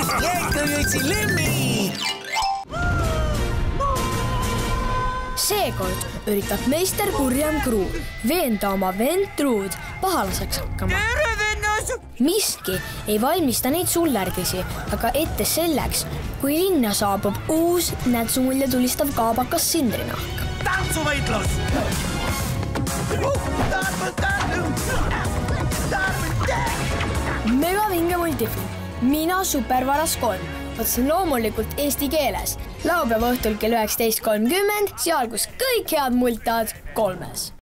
Jätkujuitsi Lemmi! Seekord üritab meister Kurjam Kruu veenda oma vend Truud pahalaseks hakkama. Tere, vennas! Miski ei valmista neid sullerdisi, aga ette selleks, kui linna saabub uus nätsumulje tulistav kaabakas sindrinahk. Tantsuvõitlus! Mega vinge multifilm Mina supervaras 3 otsin loomulikult eesti keeles. Laupäeva õhtul kell 19.30, seal kus kõik head multad 3-s.